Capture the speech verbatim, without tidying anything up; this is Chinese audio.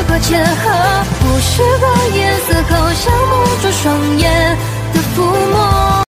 过结合，不是把颜色勾上